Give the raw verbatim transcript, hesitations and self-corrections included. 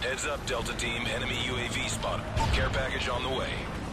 Heads up, Delta Team. Enemy U A V spotted. Care package on the way.